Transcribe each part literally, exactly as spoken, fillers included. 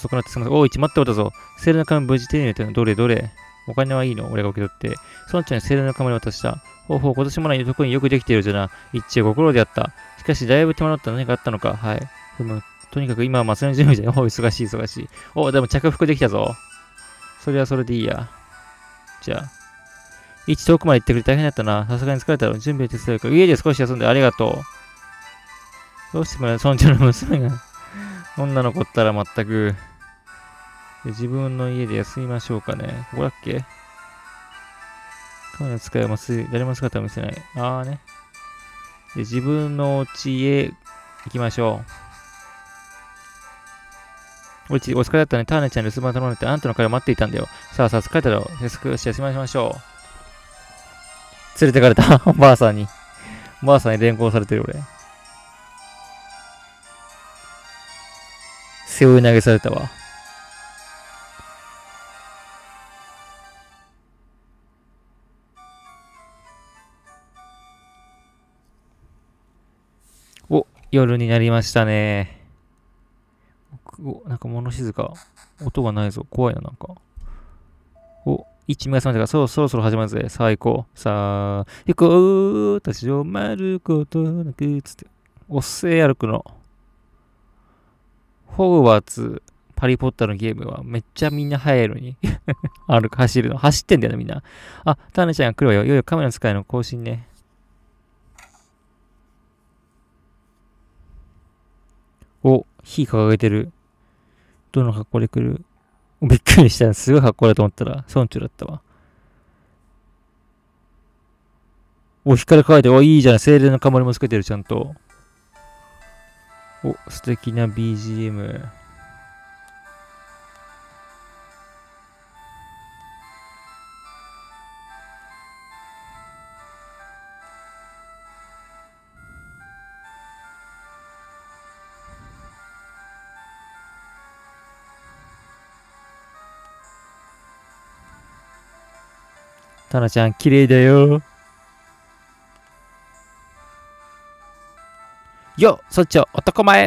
遅くなってすみません。おい、一待っておったぞ。セールの紙無事手に入れたの。どれどれ。お金はいいの俺が受け取って。村長にセールの紙を渡した。ほうほう、今年もない特によくできているじゃな。一応ご苦労であった。しかし、だいぶ手間だった何かあったのか。はい。でも、とにかく今は祭りの準備じゃん。お忙しい忙しい。お、でも着服できたぞ。それはそれでいいや。じゃあ。一遠くまで行ってくれ大変だったな。さすがに疲れたろ。準備手伝うから。家で少し休んでありがとう。どうしても村長の娘が女の子ったら全く。で自分の家で休みましょうかね。ここだっけカメラ使います。誰も姿を見せない。あーね。で自分のお家へ行きましょう。おち、お疲れだったね。ターネちゃんに留守番頼まれてあんたの彼を待っていたんだよ。さあさあ、疲れたろ。よし、休みましょう。連れてかれた。おばあさんに。おばあさんに連行されてる俺。背負い投げされたわ。お、夜になりましたね。お、なんか物静か。音がないぞ。怖いな、なんか。お、一名様だから、そう、そろそろ始まるぜ。さあ行こう。さあ、行こう。立ち止まることなく、つって。おっせえ歩くの。ホグワーツ、パリポッターのゲームはめっちゃみんな速いのに。歩く、走るの。走ってんだよな、みんな。あ、ターネちゃんが来るわよ。いよいよカメラの使いの更新ね。お、火掲げてる。どの格好で来る？びっくりした。すごい格好だと思ったら、村長だったわ。お、光輝いて、お、いいじゃん。精霊の灯もつけてる、ちゃんと。お、素敵な ビージーエム。タナちゃん、綺麗だよ。よっ、そっちを男前。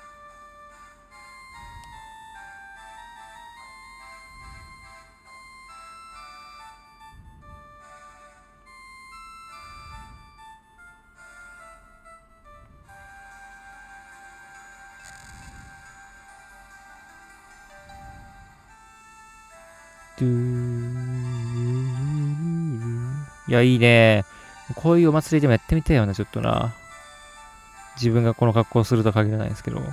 いや、いいね。こういうお祭りでもやってみたいよな、ちょっとな。自分がこの格好をするとは限らないですけど。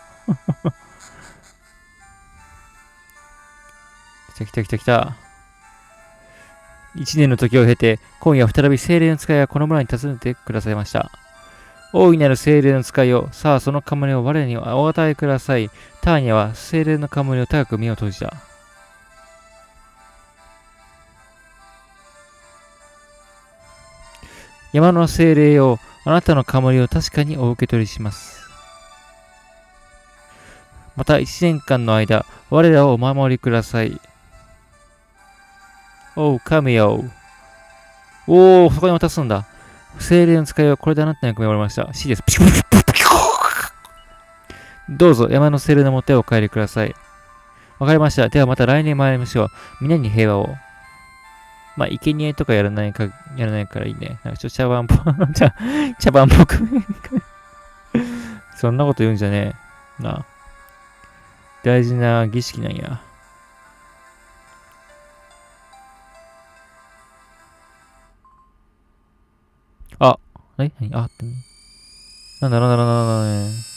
来た来た来た来た。一年の時を経て、今夜再び精霊の使いがこの村に訪ねてくださいました。大いなる精霊の使いを、さあその冠を我にお与えください。ターニャは精霊の冠を高く目を閉じた。山の精霊よ、あなたの冠を確かにお受け取りします。また一年間の間、我らをお守りください。おう、神よ。おお、そこに渡すんだ。精霊の使いはこれであなたに役目を終わりました。C です。どうぞ山の精霊のもとへお帰りください。わかりました。ではまた来年参りましょう。皆に平和を。まあ、生贄とかやらないか、やらないからいいね。なんかちょっと茶番っぽ、茶、茶番っぽく。そんなこと言うんじゃねえ。なあ。大事な儀式なんや。あ、え何あってね。なんだなんだなんだなんだね。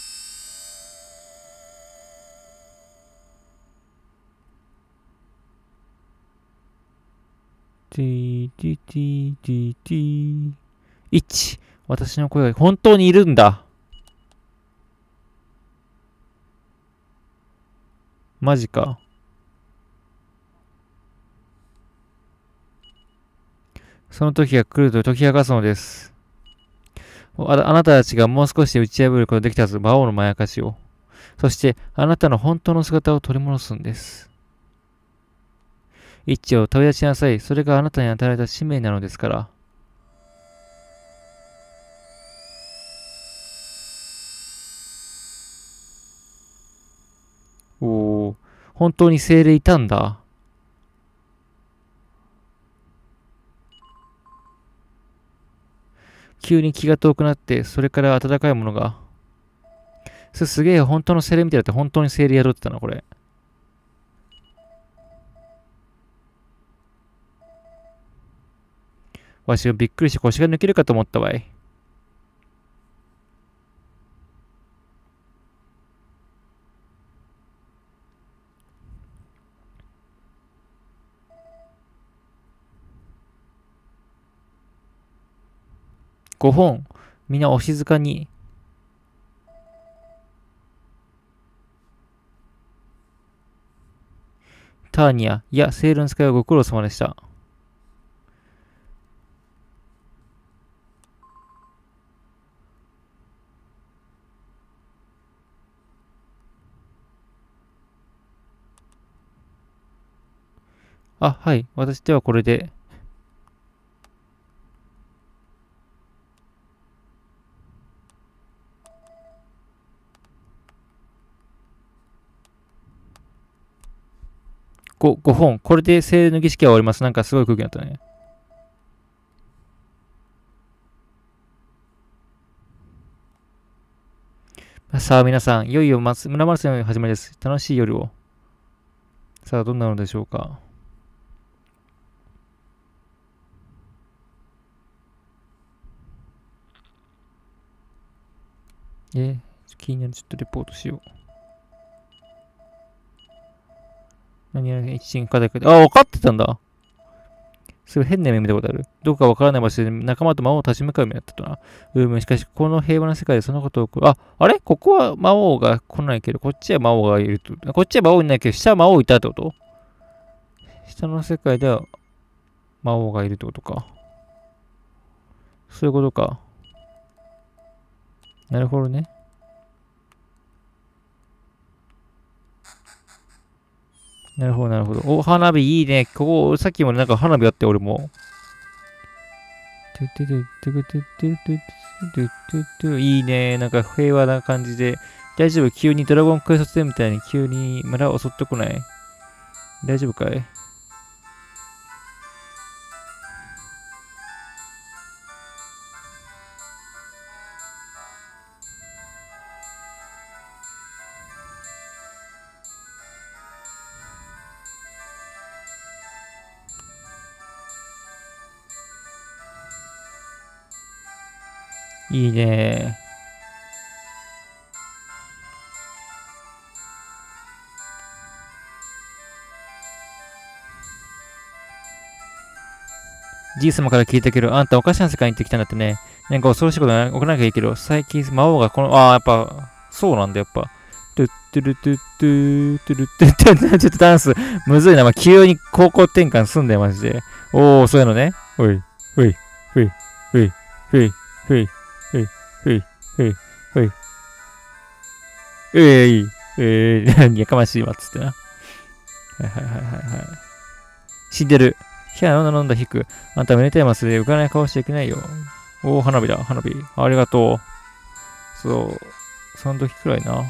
ティーティーティーティーティー。いち。私の声が本当にいるんだ。マジか。その時が来ると解き明かすのです。ああなたたちがもう少しで打ち破ることができたはず、魔王のまやかしを。そして、あなたの本当の姿を取り戻すんです。一致を飛び出しなさい。それがあなたに与えられた使命なのですから。お本当に精霊いたんだ。急に気が遠くなって、それから温かいものが。それすげえ本当の精霊みたいだって本当に精霊宿ってたな、これ。わしがびっくりして腰が抜けるかと思ったわい。ごほん、みんなお静かに。ターニア、いや、セールの使いはご苦労様でした。あ、はい。私ではこれで。ご、ごほん。これで精霊の儀式は終わります。なんかすごい空気になったね。さあ皆さん、いよいよ村祭りの始まりです。楽しい夜を。さあ、どんなのでしょうか。え、気になる。ちょっとレポートしよう。何やら一進課題か。あ、分かってたんだ。すごい変な夢見たことある。どこかわからない場所で仲間と魔王を立ち向かう夢だったとな。うむ、しかし、この平和な世界でそのことを、あ、あれここは魔王が来ないけど、こっちは魔王がいると。こっちは魔王いないけど、下は魔王いたってこと？下の世界では魔王がいるってことか。そういうことか。なるほどね。なるほど、なるほど。お、花火いいね。ここ、さっきもなんか花火あって、俺も。いいね。なんか平和な感じで。大丈夫？急にドラゴンクエストテンみたいに急に村を襲ってこない？大丈夫かい？いいね。じい様から聞いたけど、あんたおかしな世界に行ってきたんだってね。なんか恐ろしいことが起こらなきゃいいけど、最近魔王がこの、ああ、やっぱ、そうなんだ、やっぱ。トゥットゥルトゥットゥトゥルトゥットゥちょっとダンス、むずいな。まあ、急に方向転換すんだよ、マジで。おー、そういうのね。ほい、ほい、ほい、ほい、ほい、ほい、ほい、ほい、ほい、ほい。えい、えー、やかましいわ、つってな。はいはいはいはいはい。死んでる。ヒャー飲んだ飲んだ引く。あんためでたいますで浮かない顔しちゃいけないよ。おー、花火だ、花火。ありがとう。そう、その時くらいな。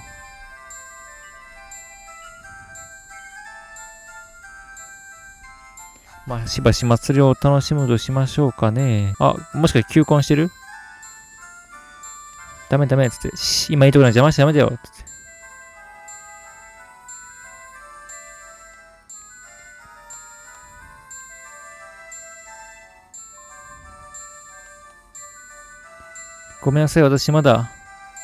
まあ、しばし祭りを楽しむとしましょうかね。あ、もしかして求婚してる？ダメダメっつって。し今いいところに邪魔しちゃダメだよ。つって。ごめんなさい、私まだ。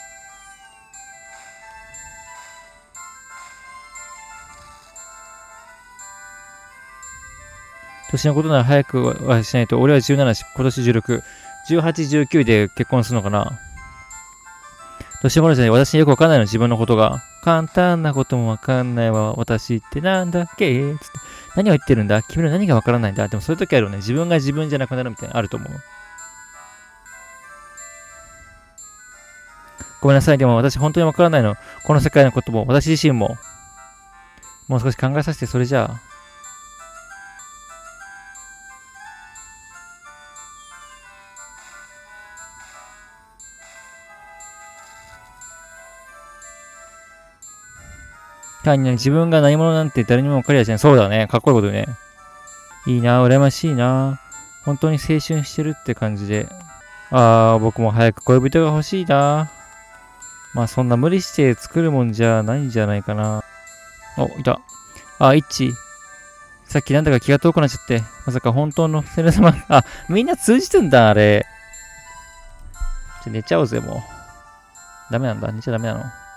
年のことなら早くはしないと。俺はじゅうななし、今年じゅうろく。じゅうはち、じゅうきゅうで結婚するのかな？年頃じゃない、私によくわかんないの、自分のことが。簡単なこともわかんないわ。私ってなんだっけつって。何を言ってるんだ？君の何がわからないんだ？でもそういう時あるよね。自分が自分じゃなくなるみたいなのあると思う。ごめんなさい。でも私本当にわからないの。この世界のことも、私自身も。もう少し考えさせて、それじゃあ。 単に自分が何者なんて誰にも分かりやしない。そうだね。かっこいいことね。いいな、羨ましいな。本当に青春してるって感じで。ああ、僕も早く恋人が欲しいな。まあそんな無理して作るもんじゃないんじゃないかな。お、いた。あ、イッチ。さっきなんだか気が遠くなっちゃって。まさか本当のセレ様、あ、みんな通じてんだ、あれ。じゃ寝ちゃおうぜ、もう。ダメなんだ。寝ちゃダメなの。